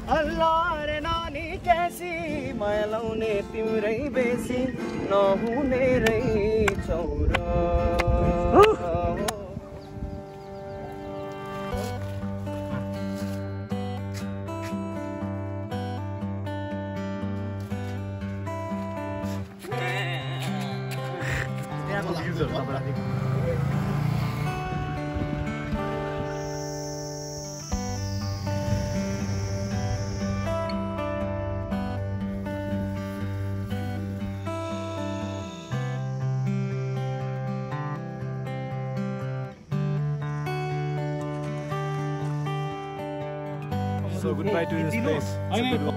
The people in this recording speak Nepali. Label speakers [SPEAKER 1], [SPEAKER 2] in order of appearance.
[SPEAKER 1] अल्लाह रे नानी कैसी माया लाउने तिम्रै बेसी नहुने रहेछौ र
[SPEAKER 2] So goodbye to this place.